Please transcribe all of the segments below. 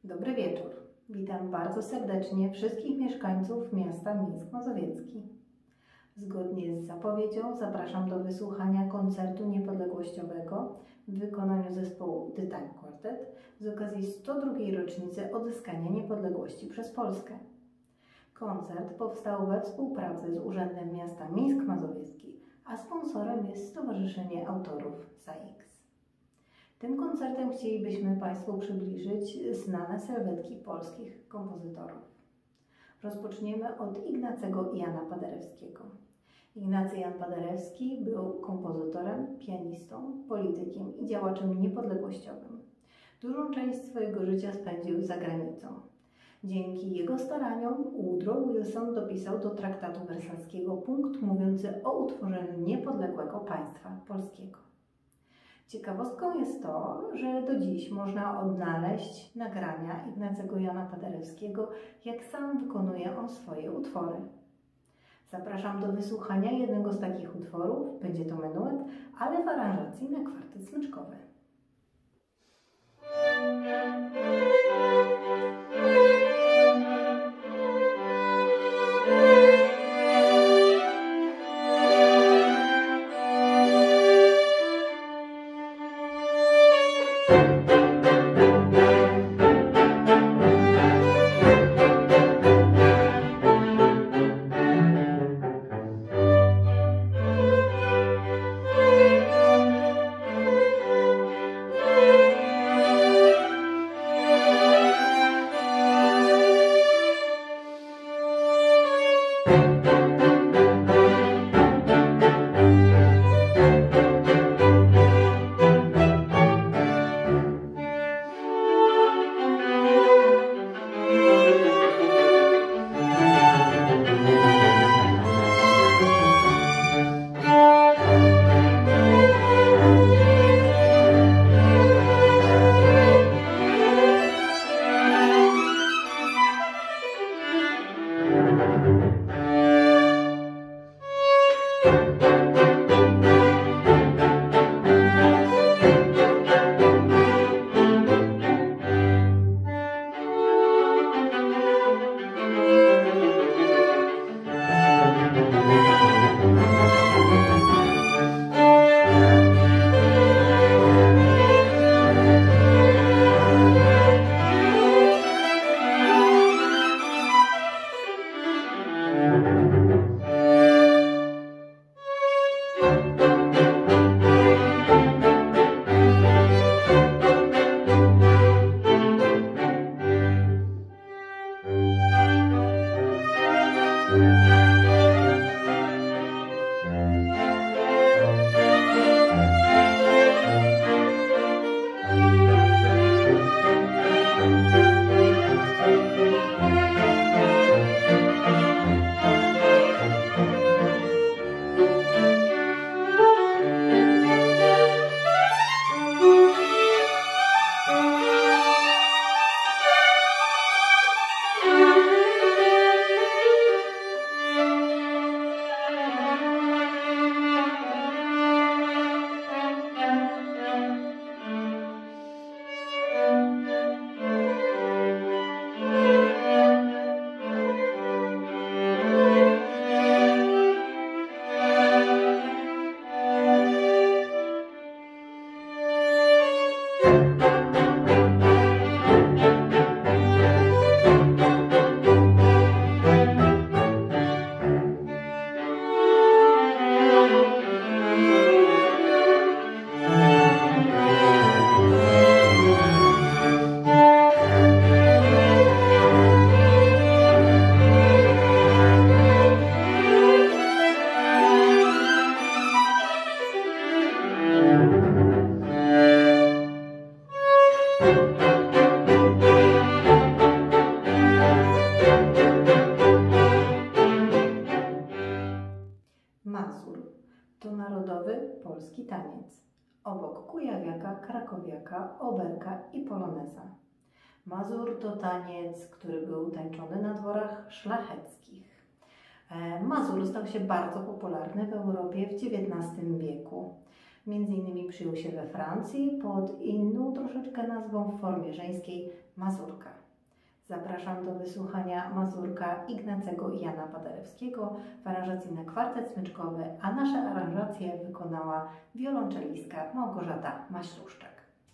Dobry wieczór. Witam bardzo serdecznie wszystkich mieszkańców miasta Mińsk Mazowiecki. Zgodnie z zapowiedzią zapraszam do wysłuchania koncertu niepodległościowego w wykonaniu zespołu The Time Quartet z okazji 102. rocznicy odzyskania niepodległości przez Polskę. Koncert powstał we współpracy z Urzędem Miasta Mińsk Mazowiecki, a sponsorem jest Stowarzyszenie Autorów ZAIKS. Tym koncertem chcielibyśmy Państwu przybliżyć znane sylwetki polskich kompozytorów. Rozpoczniemy od Ignacego Jana Paderewskiego. Ignacy Jan Paderewski był kompozytorem, pianistą, politykiem i działaczem niepodległościowym. Dużą część swojego życia spędził za granicą. Dzięki jego staraniom Woodrow Wilson dopisał do traktatu wersalskiego punkt mówiący o utworzeniu niepodległego państwa polskiego. Ciekawostką jest to, że do dziś można odnaleźć nagrania Ignacego Jana Paderewskiego, jak sam wykonuje on swoje utwory. Zapraszam do wysłuchania jednego z takich utworów, będzie to menuet, ale w aranżacji na kwartet smyczkowy. Mazur to narodowy polski taniec. Obok kujawiaka, krakowiaka, oberka i poloneza. Mazur to taniec, który był tańczony na dworach szlacheckich. Mazur stał się bardzo popularny w Europie w XIX wieku. Między innymi przyjął się we Francji pod inną troszeczkę nazwą w formie żeńskiej mazurka. Zapraszam do wysłuchania mazurka Ignacego i Jana Paderewskiego w aranżacji na kwartet smyczkowy, a nasze aranżacje wykonała wiolonczelistka Małgorzata Maśluszczak.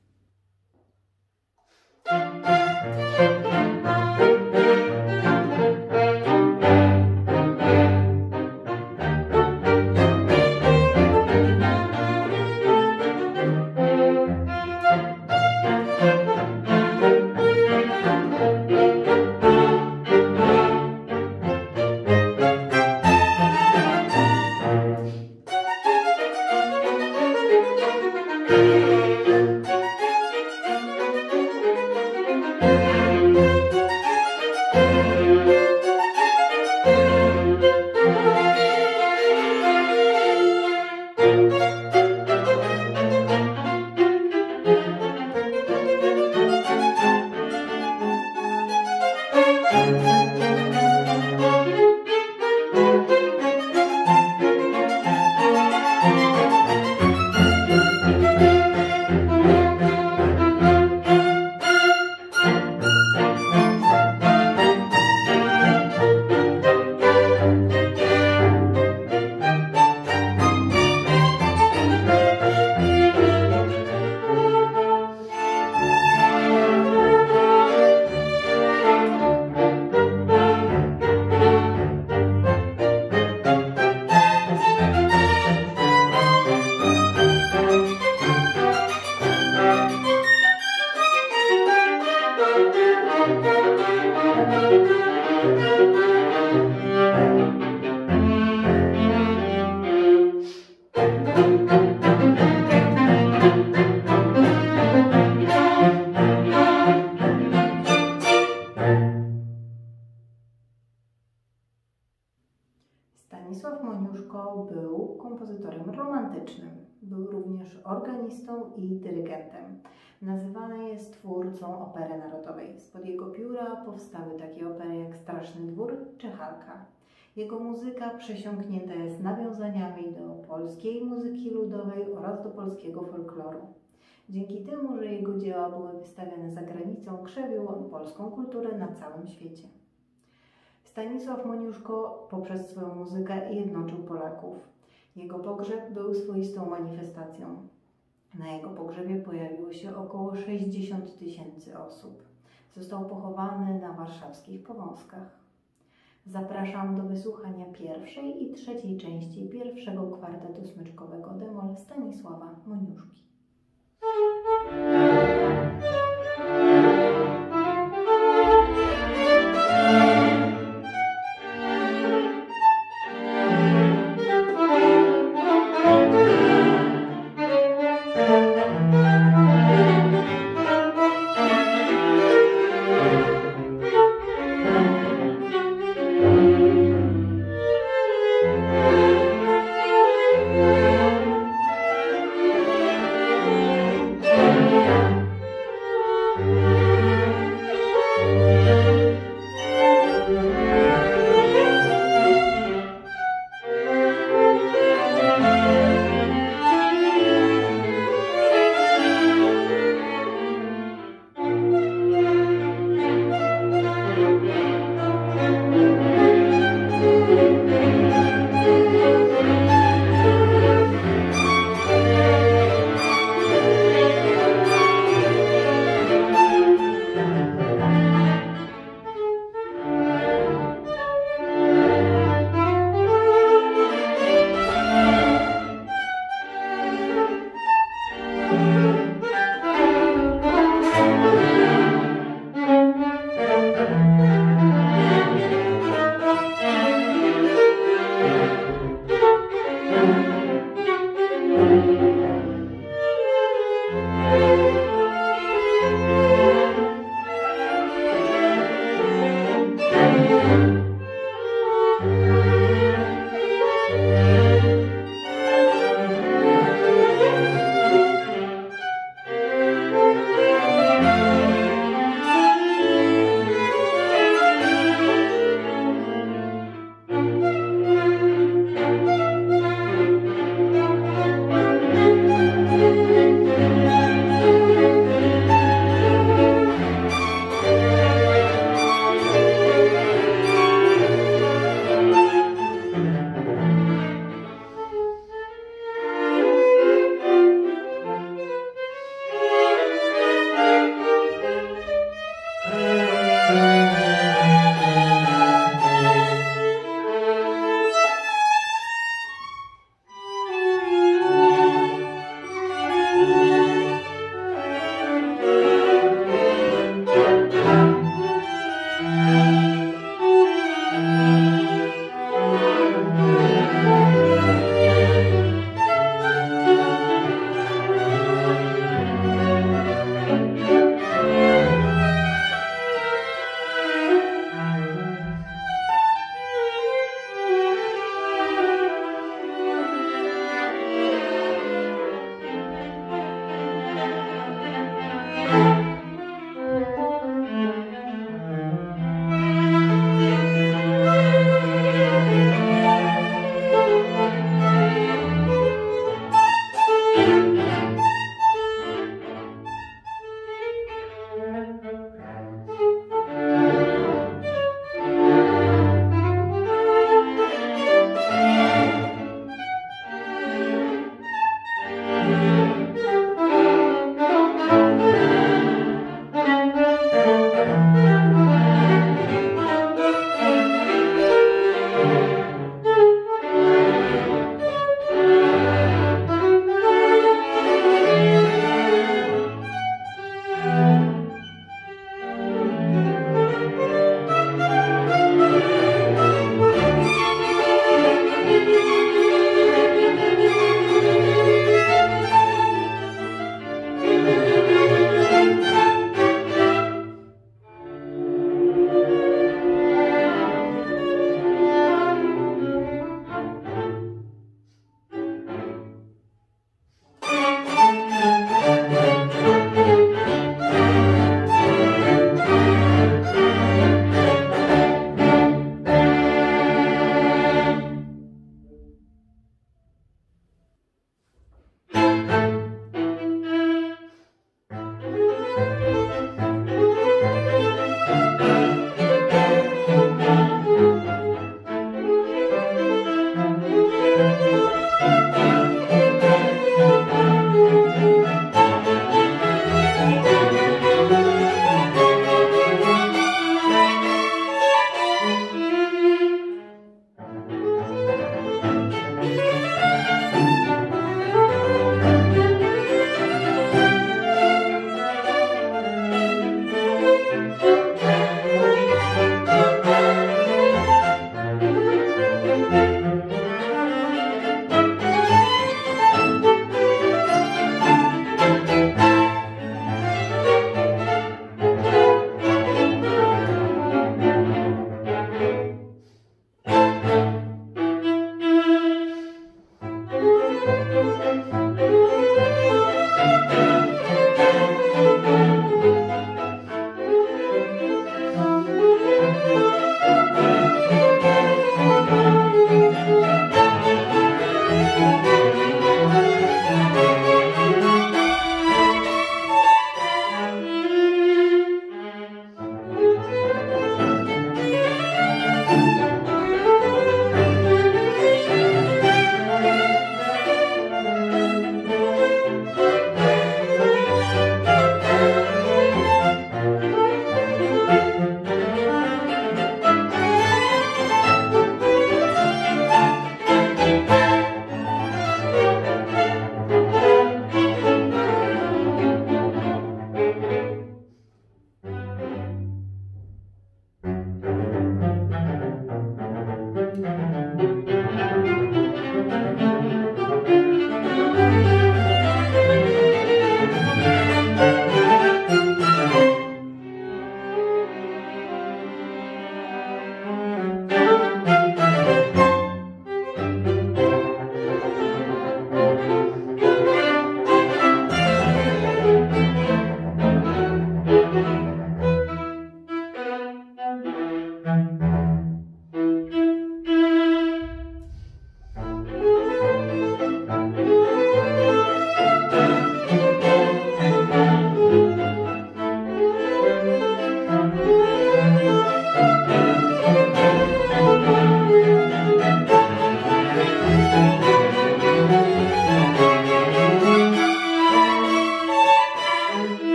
Stanisław Moniuszko był kompozytorem romantycznym. Był również organistą i dyrygentem. Nazywany jest twórcą opery narodowej. Spod jego pióra powstały takie opery jak Straszny Dwór czy Halka. Jego muzyka przesiąknięta jest nawiązaniami do polskiej muzyki ludowej oraz do polskiego folkloru. Dzięki temu, że jego dzieła były wystawiane za granicą, krzewił on polską kulturę na całym świecie. Stanisław Moniuszko poprzez swoją muzykę jednoczył Polaków. Jego pogrzeb był swoistą manifestacją. Na jego pogrzebie pojawiło się około 60 000 osób. Został pochowany na warszawskich Powązkach. Zapraszam do wysłuchania pierwszej i trzeciej części pierwszego kwartetu smyczkowego d-moll Stanisława Moniuszki.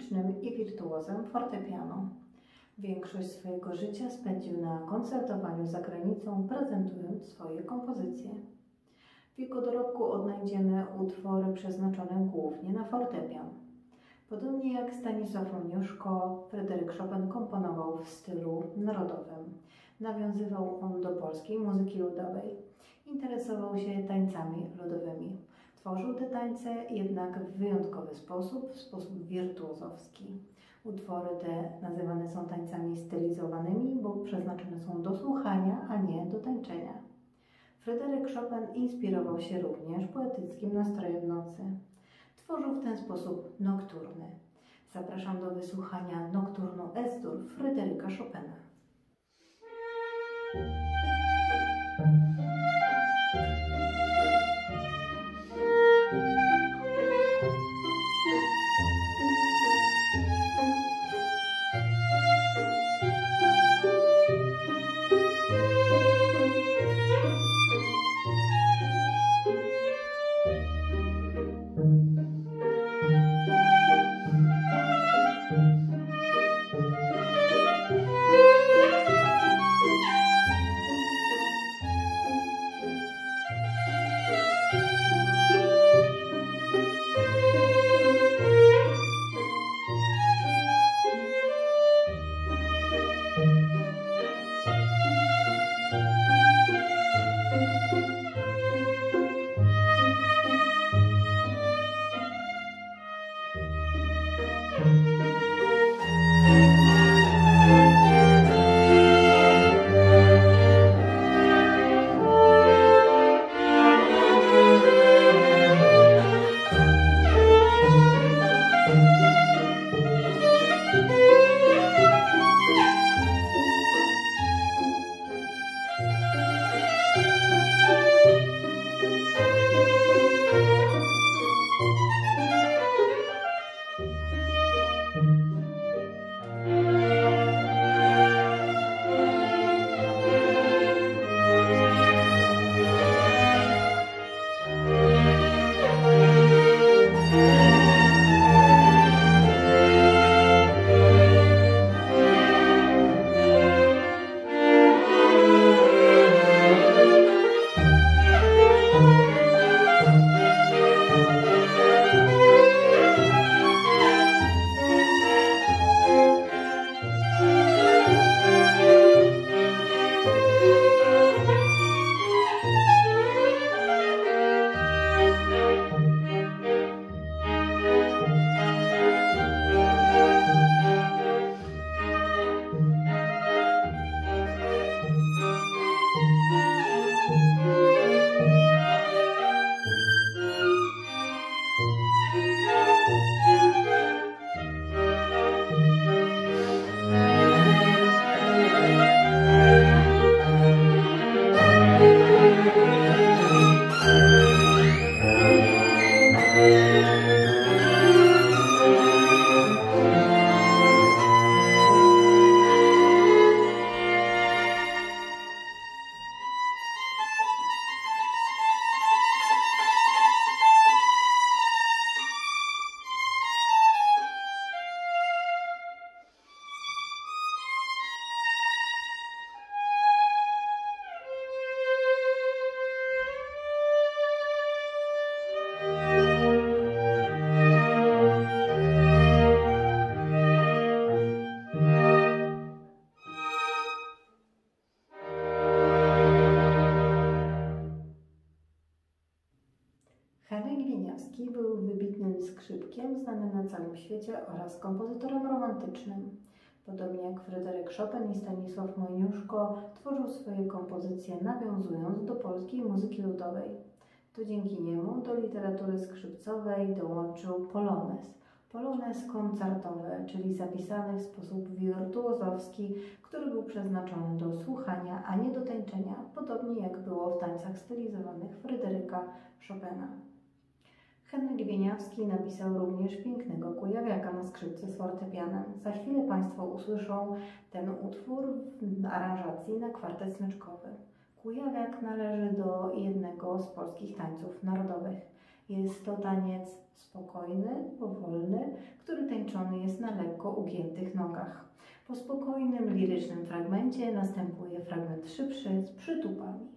romantycznym i wirtuozem fortepianu. Większość swojego życia spędził na koncertowaniu za granicą, prezentując swoje kompozycje. W jego dorobku odnajdziemy utwory przeznaczone głównie na fortepian. Podobnie jak Stanisław Moniuszko, Fryderyk Chopin komponował w stylu narodowym. Nawiązywał on do polskiej muzyki ludowej. Interesował się tańcami ludowymi. Tworzył te tańce jednak w wyjątkowy sposób, w sposób wirtuozowski. Utwory te nazywane są tańcami stylizowanymi, bo przeznaczone są do słuchania, a nie do tańczenia. Fryderyk Chopin inspirował się również poetyckim nastrojem nocy. Tworzył w ten sposób nokturny. Zapraszam do wysłuchania nokturnu S-dur Fryderyka Chopina. Henryk Wieniawski był wybitnym skrzypkiem, znanym na całym świecie oraz kompozytorem romantycznym. Podobnie jak Fryderyk Chopin i Stanisław Moniuszko, tworzył swoje kompozycje nawiązując do polskiej muzyki ludowej. To dzięki niemu do literatury skrzypcowej dołączył polonez koncertowy, czyli zapisany w sposób wirtuozowski, który był przeznaczony do słuchania, a nie do tańczenia, podobnie jak było w tańcach stylizowanych Fryderyka Chopina. Henryk Wieniawski napisał również pięknego Kujawiaka na skrzypce z fortepianem. Za chwilę Państwo usłyszą ten utwór w aranżacji na kwartet smyczkowy. Kujawiak należy do jednego z polskich tańców narodowych. Jest to taniec spokojny, powolny, który tańczony jest na lekko ugiętych nogach. Po spokojnym, lirycznym fragmencie następuje fragment szybszy z przytupami.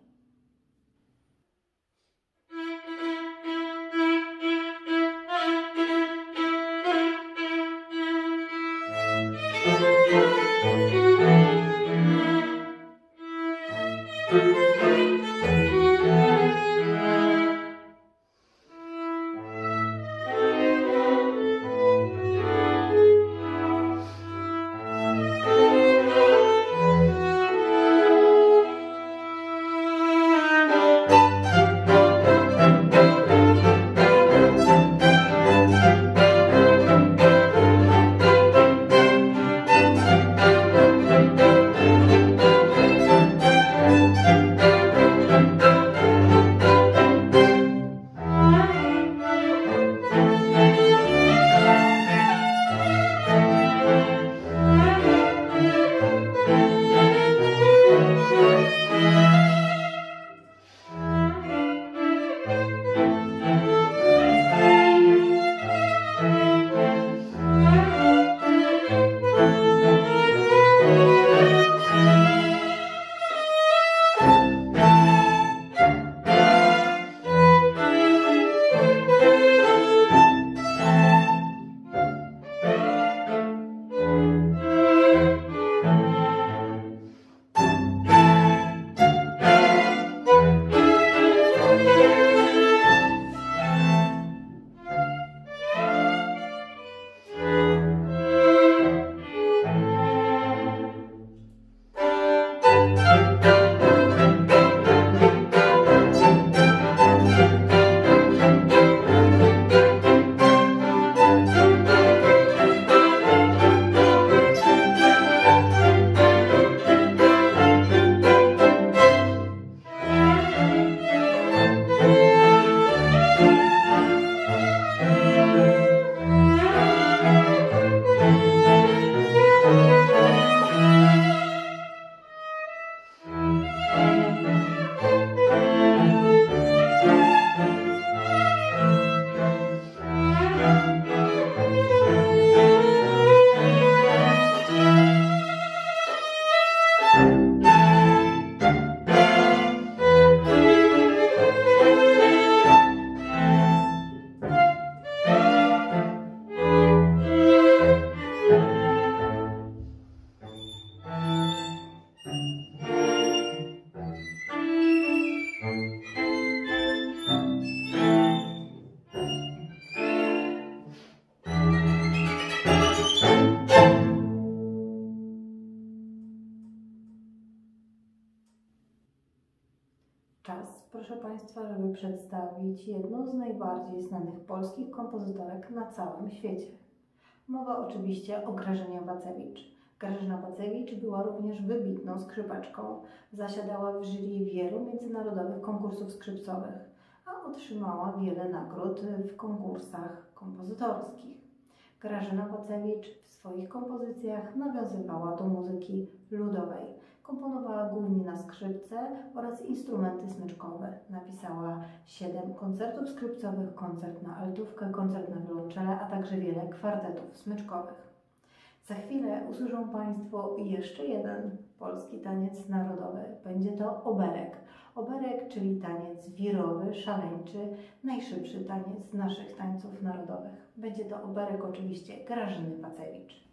Czas, proszę Państwa, żeby przedstawić jedną z najbardziej znanych polskich kompozytorek na całym świecie. Mowa oczywiście o Grażynie Bacewicz. Grażyna Bacewicz była również wybitną skrzypaczką. Zasiadała w jury wielu międzynarodowych konkursów skrzypcowych, a otrzymała wiele nagród w konkursach kompozytorskich. Grażyna Bacewicz w swoich kompozycjach nawiązywała do muzyki ludowej. Komponowała głównie na skrzypce oraz instrumenty smyczkowe. Napisała 7 koncertów skrzypcowych, koncert na altówkę, koncert na wiolonczele, a także wiele kwartetów smyczkowych. Za chwilę usłyszą Państwo jeszcze jeden polski taniec narodowy. Będzie to oberek. Oberek, czyli taniec wirowy, szaleńczy, najszybszy taniec z naszych tańców narodowych. Będzie to oberek oczywiście Grażyny Bacewicz.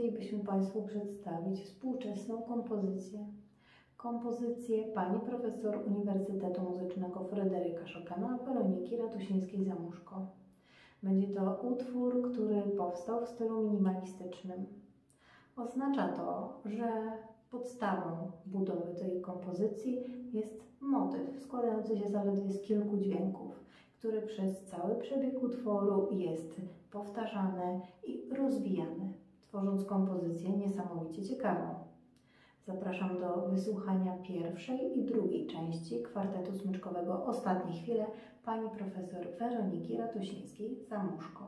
chcielibyśmy Państwu przedstawić współczesną kompozycję. Kompozycję pani profesor Uniwersytetu Muzycznego Fryderyka Chopina Weroniki Ratusińskiej-Zamuszko. Będzie to utwór, który powstał w stylu minimalistycznym. Oznacza to, że podstawą budowy tej kompozycji jest motyw składający się zaledwie z kilku dźwięków, który przez cały przebieg utworu jest powtarzany i rozwijany, tworząc kompozycję niesamowicie ciekawą. Zapraszam do wysłuchania pierwszej i drugiej części kwartetu smyczkowego Ostatnie chwile pani profesor Weroniki Ratusińskiej-Zamuszko.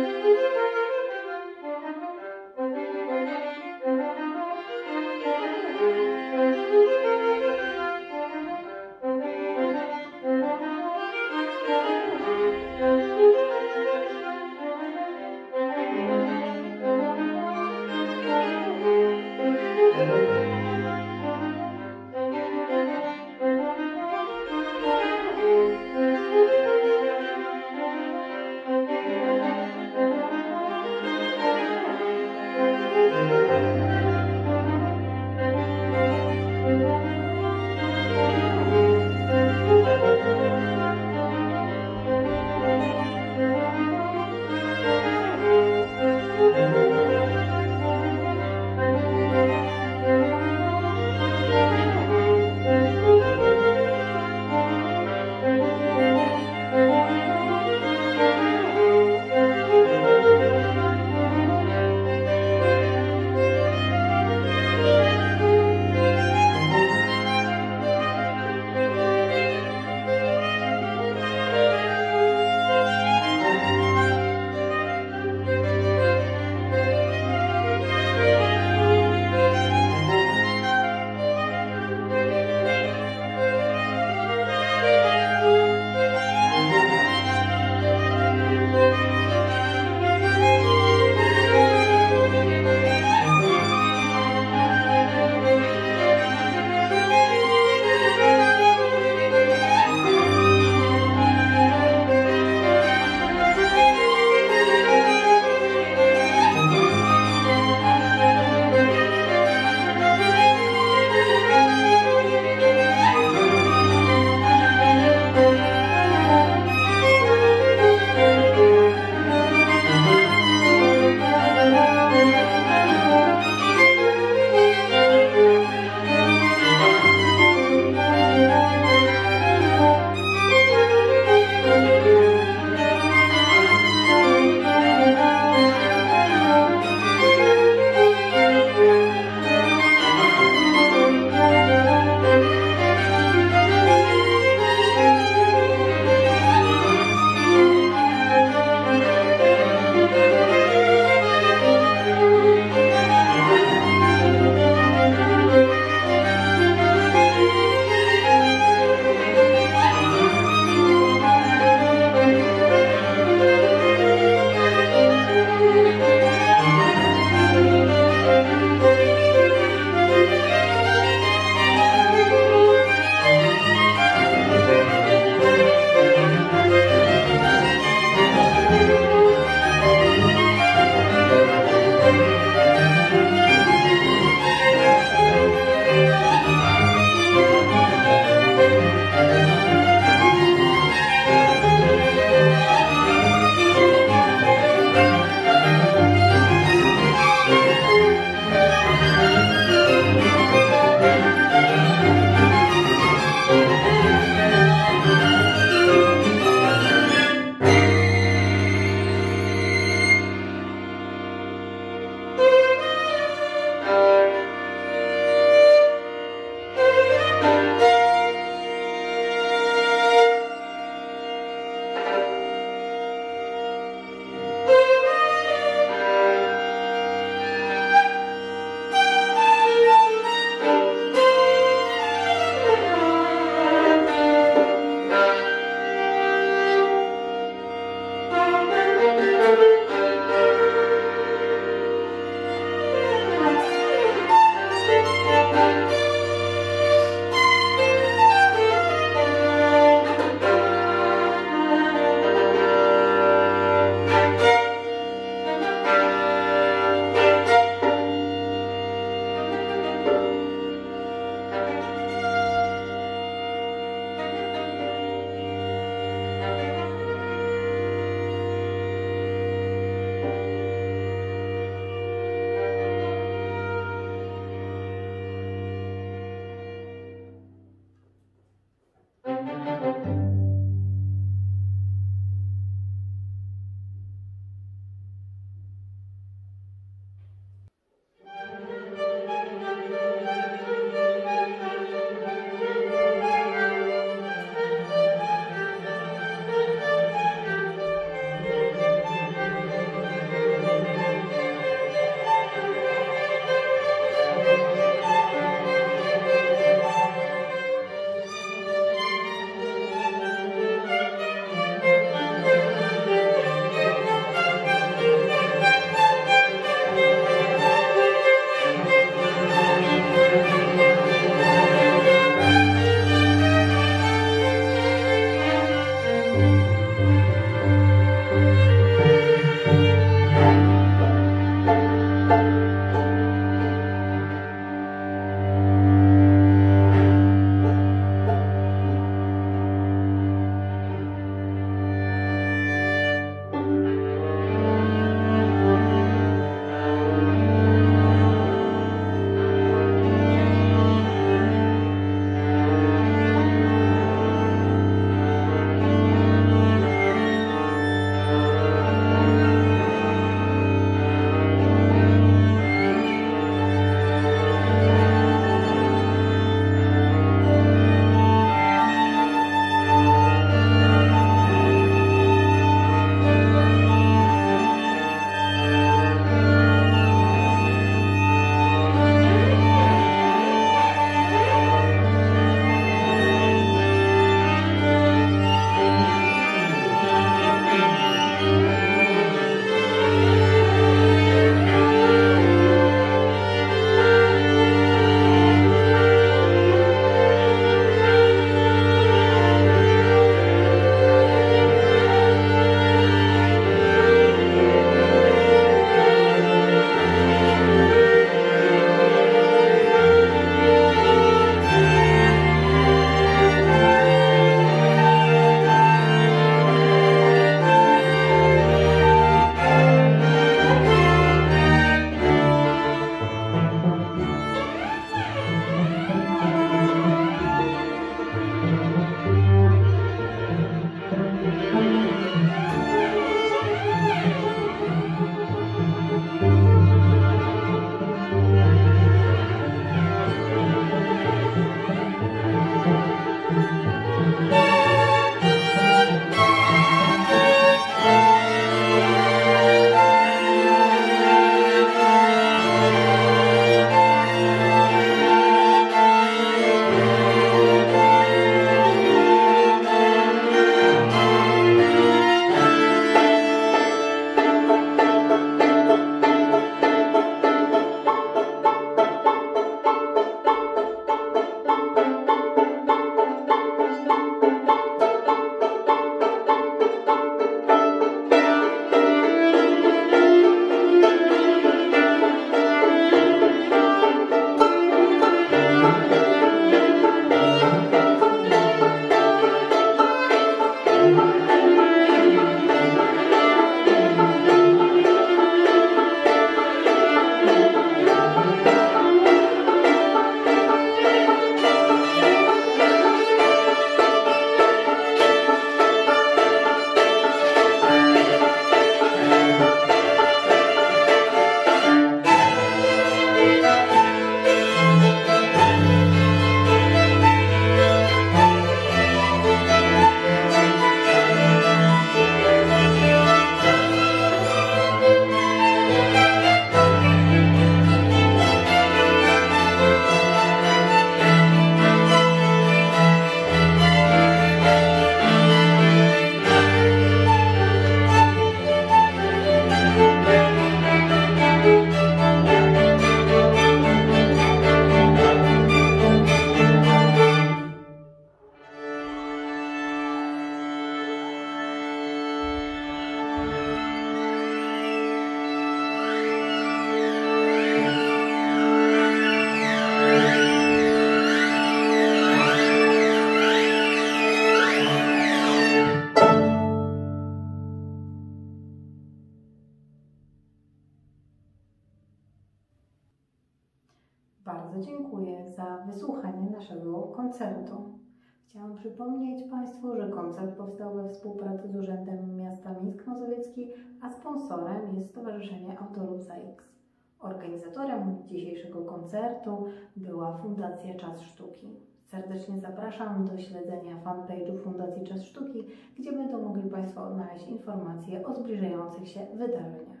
wysłuchanie naszego koncertu. Chciałam przypomnieć Państwu, że koncert powstał we współpracy z Urzędem Miasta Mińsk Mazowiecki, a sponsorem jest Stowarzyszenie Autorów ZAX. Organizatorem dzisiejszego koncertu była Fundacja Czas Sztuki. Serdecznie zapraszam do śledzenia fanpage'u Fundacji Czas Sztuki, gdzie będą mogli Państwo odnaleźć informacje o zbliżających się wydarzeniach.